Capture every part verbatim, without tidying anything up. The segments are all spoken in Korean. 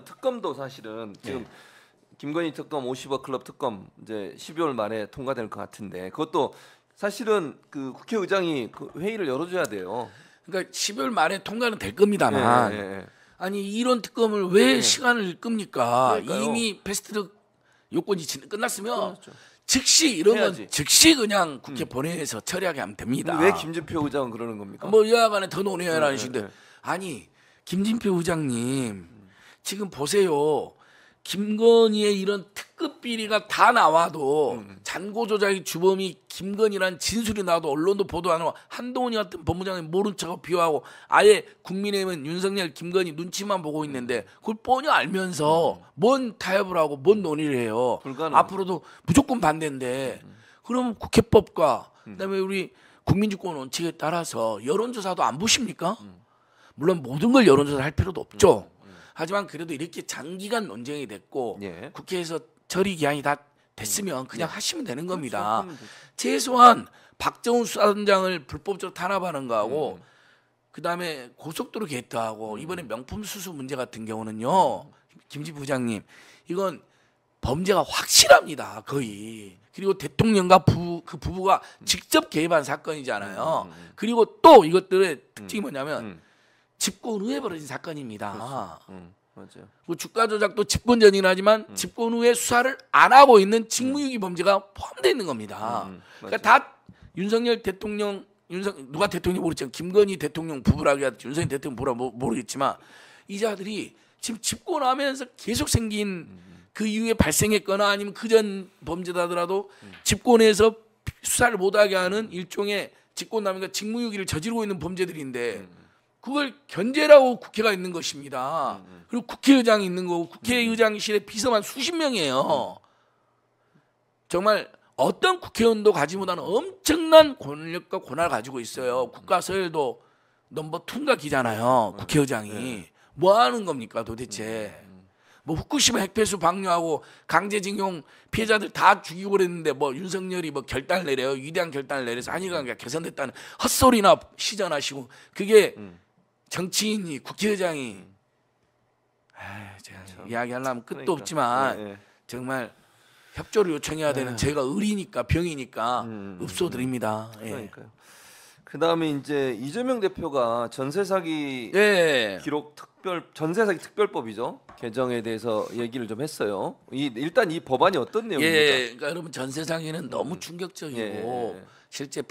특검도 사실은 지금 예. 김건희 특검 오십억 클럽 특검 이제 십이월 말에 통과될 것 같은데 그것도 사실은 그 국회의장이 그 회의를 열어줘야 돼요. 그러니까 십이월 말에 통과는 될 겁니다만 예, 예, 예. 아니 이런 특검을 왜 예. 시간을 끕니까? 그러니까요. 이미 패스트트랙 요건이 끝났으면 끝났죠. 즉시 이런 해야지. 건 즉시 그냥 국회 음. 본회의에서 처리하게 하면 됩니다. 왜 김진표 의장은 그러는 겁니까? 뭐 여하간에 더 논의해라는 네, 식인데 네, 네. 아니 김진표 의장님 음. 지금 보세요. 김건희의 이런 특급 비리가 다 나와도 음. 잔고 조작의 주범이 김건희란 진술이 나와도 언론도 보도 안 하고 한동훈이 같은 법무장관이 모른 척하고 비호하고 아예 국민의힘은 윤석열, 김건희 눈치만 보고 있는데 그걸 뻔히 알면서 음. 뭔 타협을 하고 뭔 논의를 해요. 불가능. 앞으로도 무조건 반대인데 음. 그럼 국회법과 그다음에 우리 국민주권 원칙에 따라서 여론조사도 안 보십니까? 음. 물론 모든 걸 여론조사 할 필요도 없죠. 음. 하지만 그래도 이렇게 장기간 논쟁이 됐고 예. 국회에서 처리 기한이 다 됐으면 그냥 예. 하시면 되는 겁니다. 그렇죠. 최소한 박정훈 수사단장을 불법적으로 탄압하는 거하고 음. 그다음에 고속도로 개토하고 음. 이번에 명품 수수 문제 같은 경우는요. 음. 김진표 부장님 이건 범죄가 확실합니다. 거의. 그리고 대통령과 부부, 그 부부가 음. 직접 개입한 사건이잖아요. 음. 그리고 또 이것들의 특징이 뭐냐면 음. 집권 후에 벌어진 사건입니다. 음, 맞아요. 그 주가 조작도 집권 전이긴 하지만 음. 집권 후에 수사를 안 하고 있는 직무유기 범죄가 포함되어 있는 겁니다. 음, 그러니까 다 윤석열 대통령, 윤석 누가 대통령 모르겠지만 김건희 대통령 부부라고 해야 윤석열 대통령 부부라 모르겠지만 이 자들이 지금 집권하면서 계속 생긴 음. 그 이후에 발생했거나 아니면 그전 범죄다더라도 음. 집권에서 수사를 못하게 하는 일종의 직권남용과 직무유기를 저지르고 있는 범죄들인데 음. 그걸 견제라고 국회가 있는 것입니다. 음, 음. 그리고 국회의장이 있는 거고 국회의장실에 비서만 수십 명이에요. 음. 정말 어떤 국회의원도 가지 못하는 엄청난 권력과 권한을 가지고 있어요. 국가서열도 넘버 투인가 기잖아요. 음. 국회의장이. 네. 뭐 하는 겁니까 도대체. 음. 뭐 후쿠시마 핵폐수 방류하고 강제징용 피해자들 다 죽이고 그랬는데 뭐 윤석열이 뭐 결단을 내려요. 위대한 결단을 내려서 한일관계가 개선됐다는 헛소리나 시전하시고 그게 음. 정치인이 국회의장이 음. 아, 제가 그렇죠. 이야기하려면 끝도 그러니까. 없지만 네, 네. 정말 협조를 요청해야 되는 네. 제가 의리니까 병이니까 음, 읍소드립니다. 음, 그러니까요. 예. 그다음에 이제 이재명 대표가 전세 사기 예. 기록 특별 전세 사기 특별법이죠. 개정에 대해서 얘기를 좀 했어요. 이 일단 이 법안이 어떤 내용입니까? 예, 그러니까 여러분 전세 사기는 음. 너무 충격적이고 예, 예. 실제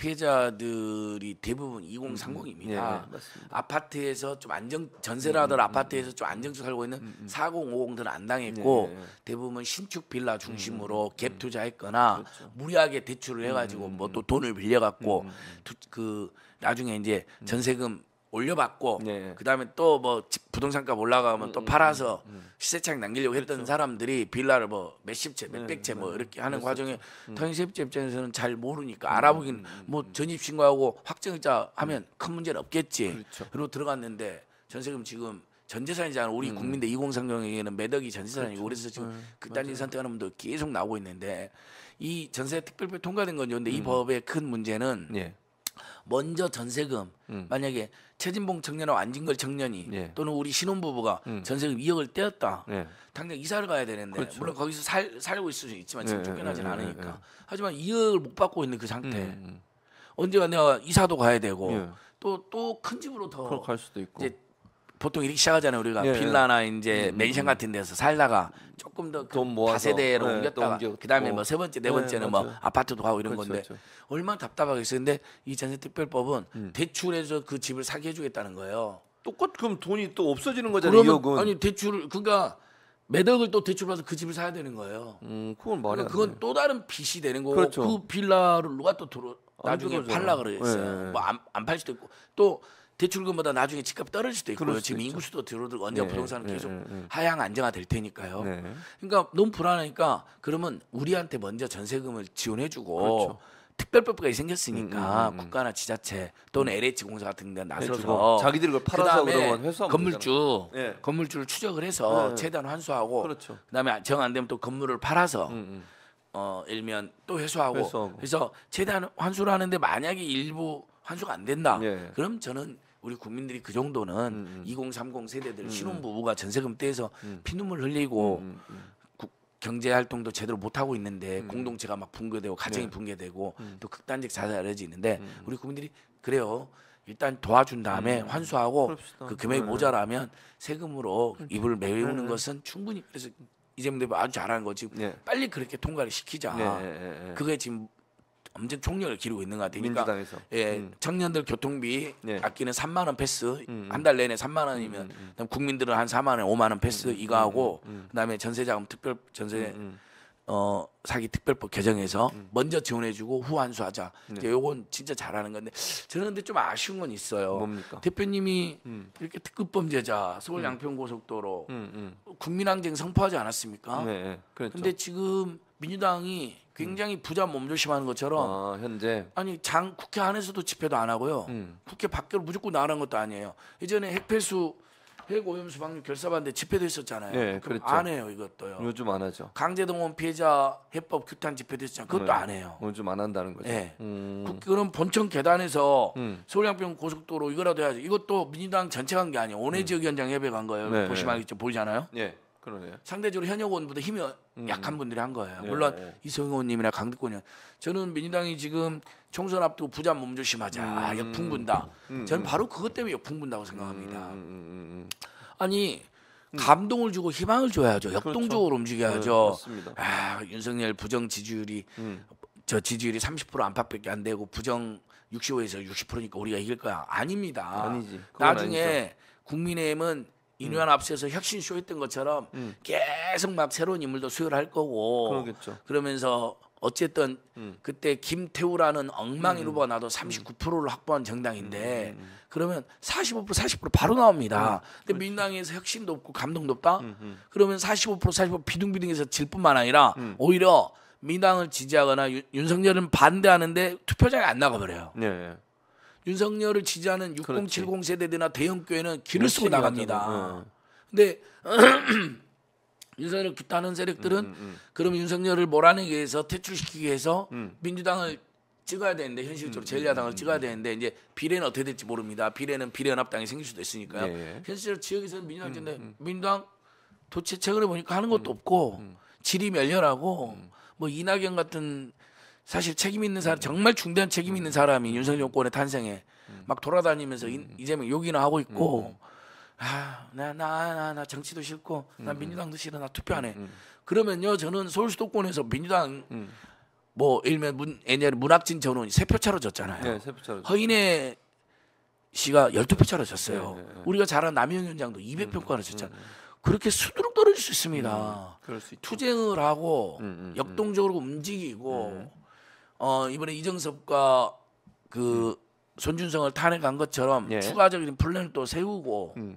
피해자들이 대부분 이공삼공입니다. 음, 예, 아파트에서 좀 안정 전세를 하더라도 음, 아파트에서 좀 안정적 살고 있는 음, 음. 사공오공들은 안 당했고 예, 예. 대부분 신축 빌라 중심으로 음, 갭 투자했거나 그렇죠. 무리하게 대출을 해가지고 음, 뭐 또 돈을 빌려갖고 음, 음. 그 나중에 이제 전세금 올려받고 네. 그다음에 또 뭐 부동산값 올라가면 음, 또 팔아서 음, 음. 시세차익 남기려고 했던 그렇죠. 사람들이 빌라를 뭐 몇십 채, 몇백 채 네, 뭐 이렇게 하는 그랬었죠. 과정에 음. 통행세입자 입장에서는 잘 모르니까 음, 알아보긴 음, 음, 뭐 전입신고하고 확정일자 하면 음. 큰 문제는 없겠지. 그렇죠. 그리고 들어갔는데 전세금 지금 전재산이잖아. 우리 음. 국민들 이공삼공에게는 매덕이 전재산이고 그렇죠. 그래서 지금 음, 그딴 선택하는 분도 계속 나오고 있는데 이 전세 특별법 통과된 건데 음. 이 법의 큰 문제는 예. 먼저 전세금 음. 만약에 최진봉 청년하고 안진걸 청년이 예. 또는 우리 신혼부부가 음. 전세금 이억을 떼었다. 예. 당장 이사를 가야 되는데 그렇죠. 물론 거기서 살, 살고 있을 수 있지만 지금 예. 쫓겨나진 예. 않으니까. 예. 하지만 이억을 못 받고 있는 그 상태. 음. 언제가 내가 이사도 가야 되고 예. 또또 큰 집으로 더 갈 수도 있고. 이제 보통 이렇게 시작하잖아요. 우리가 예. 빌라나 이제 음. 맨션 같은 데서 살다가 조금 더 다세대로 네, 옮겼다가 그다음에 뭐 세 번째 네 번째는 네, 뭐 아파트도 가고 이런 그렇죠, 건데 그렇죠. 얼마나 답답하겠어요. 근데 이 전세특별법은 음. 대출해서 그 집을 사게 해주겠다는 거예요. 똑같 그럼 돈이 또 없어지는 거잖아요. 이억은. 아니 대출 그러니까 매덕을 또 대출받아서 그 집을 사야 되는 거예요. 음, 그건 말이 안 돼. 그건 또 다른 빚이 되는 거고 그렇죠. 그 빌라를 누가 또 들어 나중에 팔라 그랬어요. 네. 뭐 안 안 팔 수도 있고 또 대출금보다 나중에 집값 떨어질 수도 있고요. 지금 있죠. 인구수도 들어들고 언제 네, 부동산은 네, 계속 네, 네. 하향 안정화 될 테니까요. 네. 그러니까 너무 불안하니까 그러면 우리한테 먼저 전세금을 지원해주고 그렇죠. 특별법까지 생겼으니까 음, 음, 음. 국가나 지자체 또는 엘에이치 공사 같은 데 나서서 자기들이 그걸 팔아서 그러면 회수하면 건물주 네. 건물주를 추적을 해서 네. 최대한 환수하고 그렇죠. 그다음에 정 안 되면 또 건물을 팔아서 음, 음. 어 일면 또 회수하고, 회수하고 그래서 최대한 환수를 하는데 만약에 일부 환수가 안 된다. 네. 그럼 저는 우리 국민들이 그 정도는 음. 이공삼공 세대들 음. 신혼부부가 전세금 떼서 음. 피눈물 흘리고 음. 음. 구- 경제 활동도 제대로 못 하고 있는데 음. 공동체가 막 붕괴되고 가정이 네. 붕괴되고 음. 또 극단적 자살이 이어지는데 음. 우리 국민들이 그래요. 일단 도와준 다음에 음. 환수하고 그럽시다. 그 금액이 네. 모자라면 세금으로 입을 메우는 네. 것은 충분히 그래서 이재명 대표 아주 잘하는 거지. 네. 빨리 그렇게 통과를 시키자. 네. 네. 네. 그게 지금 엄청 총력을 기르고 있는 것 같아요. 그러니까 민주당에서. 예, 음. 청년들 교통비 네. 아끼는 삼만 원 패스 음. 한 달 내내 삼만 원이면 음. 음. 그다음 국민들은 한 사만 원, 오만 원 패스 이거 하고 음. 음. 그다음에 전세자금 특별 전세 음. 어 사기 특별법 개정해서 음. 먼저 지원해주고 후 환수하자. 네. 이제 요건 진짜 잘하는 건데 저는 근데 좀 아쉬운 건 있어요. 뭡니까? 대표님이 음. 이렇게 특급 범죄자 서울 음. 양평고속도로 음. 음. 국민항쟁 선포하지 않았습니까? 네. 네. 그렇죠. 근데 지금 민주당이 굉장히 부자 몸조심하는 것처럼 아, 현재 아니 장 국회 안에서도 집회도 안 하고요. 음. 국회 밖으로 무조건 나가는 것도 아니에요. 예전에 핵폐수 핵오염수 방류 결사반대 집회도 했었잖아요. 네, 그럼 그랬죠. 안 해요 이것도요. 요즘 안 하죠. 강제동원 피해자 해법 규탄 집회도 했잖아요. 그것도 네. 안 해요. 요즘 안 한다는 거죠. 네. 음. 국- 그럼 본청 계단에서 음. 서울 양평 고속도로 이거라도 해야죠. 이것도 민주당 전체 간 게 아니에요. 원외 지역위원장 협의회 간 거예요. 네, 보시면 네. 알겠죠. 보이잖아요. 예. 그러네요. 상대적으로 현역 의원보다 힘이 음. 약한 분들이 한 거예요. 네, 물론 네. 이성호 의원님이나 강득권 의원. 저는 민주당이 지금 총선 앞두고 부자 몸조심하자. 아, 음. 역풍 분다. 음. 저는 바로 그것 때문에 역풍 분다고 생각합니다. 음. 음. 음. 아니 감동을 주고 희망을 줘야죠. 역동적으로 그렇죠. 움직여야죠. 네, 맞습니다. 아 윤석열 부정 지지율이 음. 저 지지율이 삼십 퍼센트 안팎밖에 안 되고 부정 육십오에서 육십 퍼센트니까 우리가 이길 거야. 아닙니다. 아니지. 그건 나중에 아니죠. 국민의힘은 인류한 앞서서 혁신쇼 했던 것처럼 음. 계속 막 새로운 인물도 수혈할 거고 그러겠죠. 그러면서 어쨌든 음. 그때 김태우라는 엉망인 후보가 나도 삼십구 퍼센트를 확보한 정당인데 음. 그러면 사십오 퍼센트 사십 퍼센트 바로 나옵니다. 근데 민주당에서 혁신도 없고 감동도 없다. 음. 음. 그러면 사십오 퍼센트 사십 퍼센트 비둥비둥해서 질 뿐만 아니라 음. 오히려 민당을 지지하거나 윤, 윤석열은 반대하는데 투표장에 안 나가버려요. 네. 네. 윤석열을 지지하는 육십, 칠십 세대들이나 대형 교회는 길을 쓰고 열심히 나갑니다. 하잖아. 근데 윤석열을 규탄하는 세력들은 음, 음, 그럼 윤석열을 몰아내기 위해서 퇴출시키기 위해서 음. 민주당을 찍어야 되는데 현실적으로 제일야당을 찍어야 되는데 이제 비례는 어떻게 될지 모릅니다. 비례는 비례연합당이 생길 수도 있으니까요. 예. 현실적으로 지역에서는 민주당 음, 찍는데 음. 민주당 도대체 최근에 보니까 하는 것도 없고 음. 질이 멸렬하고 뭐 이낙연 같은 사실 책임 있는 사람 정말 중대한 책임 있는 사람이 윤석열 정권의 탄생에 막 돌아다니면서 이- 이재명 욕이나 하고 있고 아나 나 나 나 정치도 싫고 난 민주당도 싫어 나 투표 안 해. 음. 그러면요 저는 서울 수도권에서 민주당 음. 뭐 일면 문 옛날에 문학진 전원이 세 표 차로 졌잖아요. 네, 세표차로. 허인혜 씨가 열두 표 차로 졌어요. 네, 네, 네. 우리가 잘 아는 남영 위원장도 이백 표가로 졌잖아요. 그렇게 수두룩 떨어질 수 있습니다. 그럴 수 있죠. 투쟁을 하고 음, 음, 역동적으로 움직이고 음. 어 이번에 이정섭과 그 손준성을 탄핵한 것처럼 예. 추가적인 플랜을 또 세우고 음.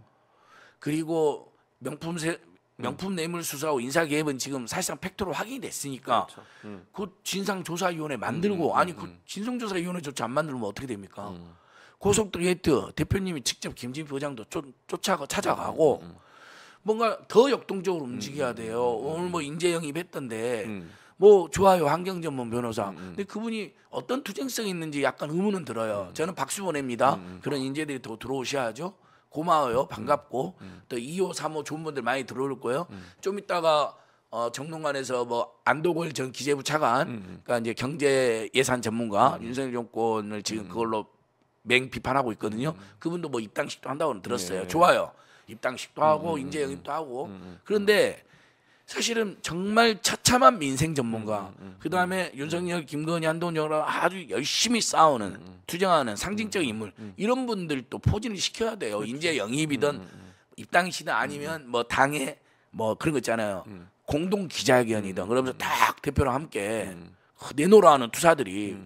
그리고 명품 세, 명품 뇌물 수사하고 인사 개입은 지금 사실상 팩트로 확인이 됐으니까 그렇죠. 음. 그 진상조사위원회 만들고 음, 음, 아니 음, 그 음. 진상조사위원회조차 안 만들면 어떻게 됩니까? 음. 고속도로 게이트 대표님이 직접 김진표 의장도 쫓, 쫓아가 찾아가고 음, 뭔가 더 역동적으로 움직여야 돼요. 오늘 뭐 인재 영입했던데 음. 뭐 좋아요 환경 전문 변호사. 음, 음. 근데 그분이 어떤 투쟁성이 있는지 약간 의문은 들어요. 저는 박수 보냅니다. 음. 그런 인재들이 더 들어오셔야죠. 고마워요. 반갑고 음. 또 이 호, 삼 호 좋은 분들 많이 들어올 거예요. 좀 이따가 어, 정론관에서 뭐 안도걸 전 기재부 차관, 음. 그러니까 이제 경제 예산 전문가 윤석열 정권을 지금 그걸로 맹 비판하고 있거든요. 그분도 뭐 입당식도 한다고 들었어요. 네. 좋아요. 입당식도 하고 음, 인재 영입도 하고 음. 그런데 사실은 정말 처참한 민생 전문가 음, 그 다음에 윤석열, 김건희, 한동훈 아주 열심히 싸우는 음, 투쟁하는 상징적인 인물 이런 분들도 포진을 시켜야 돼요. 그렇죠. 인재 영입이든 음, 입당이시든 아니면 뭐 당에 뭐 그런 거 있잖아요. 공동 기자회견이든 그러면서 딱 대표랑 함께 음. 내놓으라 하는 투사들이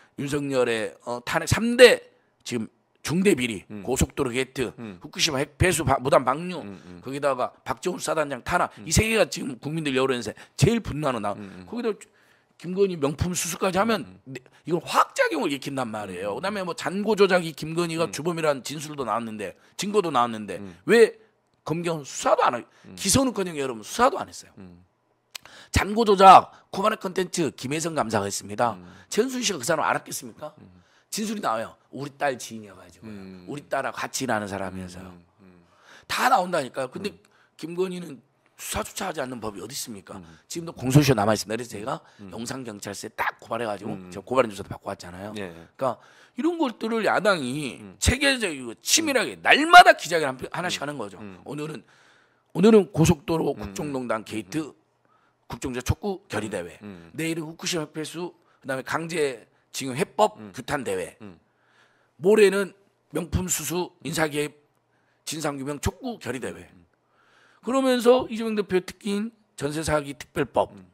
윤석열의 어, 탄핵 삼 대 지금 중대 비리, 고속도로 게이트, 음. 후쿠시마 핵 배수 바- 무단 방류, 음, 음. 거기다가 박정훈 수사단장 탄압 이 세 개가 지금 국민들 여론에서 제일 분노하는 나. 음. 거기다 김건희 명품 수수까지 하면 네, 이건 화학작용을 일으킨단 말이에요. 그다음에 뭐 잔고 조작이 김건희가 주범이라는 진술도 나왔는데 증거도 나왔는데 왜 검경은 수사도 안 하고 기소는커녕 여러분 수사도 안 했어요. 음. 잔고 조작 쿠바네 컨텐츠 김혜성 감사가 했습니다. 최은순 씨가 그 사람 알았겠습니까? 진술이 나와요. 우리 딸 지인이어가지고 음. 우리 딸하고 같이 일하는 사람이어서요. 음, 음. 다 나온다니까요. 근데 음. 김건희는 수사조차 하지 않는 법이 어디 있습니까? 음. 지금도 공소시효 남아 있습니다. 그래서 제가 음. 영상경찰서에 딱 고발해가지고 음. 제가 고발인 조사도 받고 왔잖아요. 예. 그러니까 이런 것들을 야당이 음. 체계적이고 치밀하게 날마다 기자회견 한 편- 하나씩 하는 거죠. 음. 오늘은 오늘은 고속도로 음. 국정농단 게이트 국정자 촉구 결의 대회. 음. 내일은 후쿠시마 폐수 그다음에 강제징용 해법 음. 규탄 대회. 음. 모레는 명품 수수 인사개입 진상규명 촉구 결의 대회. 그러면서 이재명 대표 특기인 전세 사기 특별법, 음.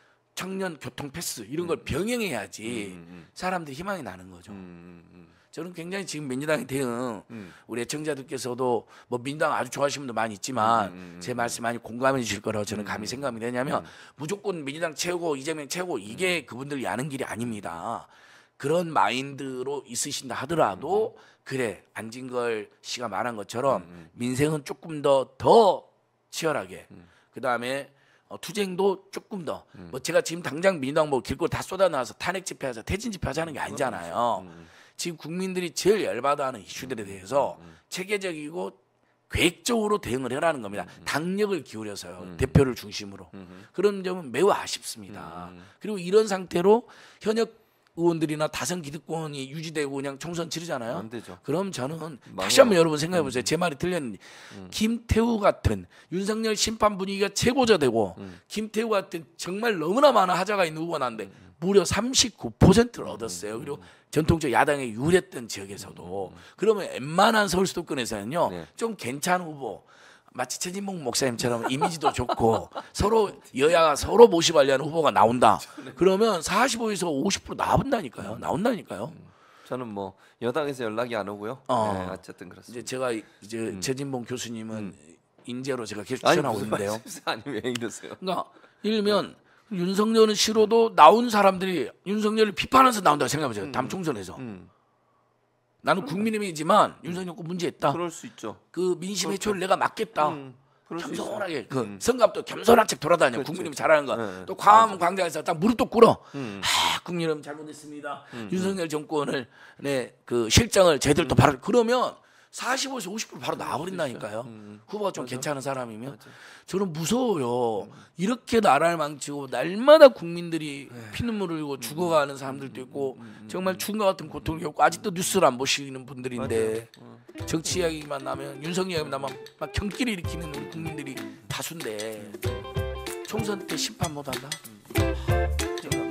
청년 교통 패스 이런 걸 병행해야지 음, 음. 사람들이 희망이 나는 거죠. 음, 음, 저는 굉장히 지금 민주당의 대응 음. 우리 애청자들께서도 뭐 민주당 아주 좋아하시는 분도 많이 있지만 음, 음, 음. 제 말씀 많이 공감해 주실 거라고 저는 음, 감히 음. 생각이 되냐면 음. 무조건 민주당 최고 이재명 최고 이게 그분들이 아는 길이 아닙니다. 그런 마인드로 있으신다 하더라도 그래 안진걸 씨가 말한 것처럼 음, 음. 민생은 조금 더 더 치열하게 음. 그 다음에 어, 투쟁도 조금 더 음. 뭐 제가 지금 당장 민주당 뭐 길거리 다 쏟아나와서 탄핵 집회하자 퇴진 집회하자는 게 아니잖아요. 음, 지금 국민들이 제일 열받아하는 이슈들에 대해서 음. 체계적이고 계획적으로 대응을 해라는 겁니다. 음. 당력을 기울여서요. 음. 대표를 중심으로. 음. 그런 점은 매우 아쉽습니다. 음. 그리고 이런 상태로 현역 의원들이나 다선 기득권이 유지되고 그냥 총선 치르잖아요. 안 되죠. 그럼 저는 망해요. 다시 한번 여러분 생각해 보세요. 제 말이 틀렸는지 음. 김태우 같은 윤석열 심판 분위기가 최고조되고 음. 김태우 같은 정말 너무나 많은 하자가 있는 후보가 나는데 무려 삼십구 퍼센트를 음. 얻었어요. 그리고 전통적 야당에 유리했던 지역에서도 그러면 웬만한 서울 수도권에서는요 네. 좀 괜찮은 후보 마치 최진봉 목사님처럼 이미지도 좋고 서로 여야가 서로 모시하려는 후보가 나온다. 그러면 사십오에서 오십 퍼센트 나온다니까요. 나온다니까요. 저는 뭐 여당에서 연락이 안 오고요. 어. 네, 어쨌든 그렇습니다. 이제 제가 이제 음. 최진봉 교수님은 인재로 제가 계속 아니 추천하고 무슨 있는데요. 말씀이세요? 아니 왜 이러세요? 그러니까 예를 들면 윤석열은 싫어도 나온 사람들이 윤석열을 비판해서 나온다고 생각해보세요. 음. 다음 총선에서. 음. 나는 국민의힘이지만 윤석열 거 문제 있다. 그럴 수 있죠. 그 민심 해초를 내가 막겠다. 음. 그럴 수 있어요. 겸손하게 그 음. 성갑도 겸손한 책 돌아다녀. 그렇죠. 국민의힘 잘하는 거. 네, 또 광화문 광장에서 딱 무릎도 꿇어. 음. 아, 국민의힘 잘못했습니다. 음. 윤석열 정권을 네, 그 실정을 제대로 또 바로 그러면 사십오에서 오십 퍼센트 바로 나와버린다니까요. 음. 후보가 좀 맞아. 괜찮은 사람이면 맞아. 저는 무서워요. 이렇게 나라를 망치고 날마다 국민들이 네. 피눈물을 흘리고 죽어가는 사람들도 있고 음. 정말 죽음과 같은 고통을 겪고 아직도 뉴스를 안 보시는 분들인데 맞아요. 어. 정치 이야기만 나면 윤석열 이야기만 나면 막 경기를 일으키는 우리 국민들이 다수인데 총선 때 심판 못한다? 제가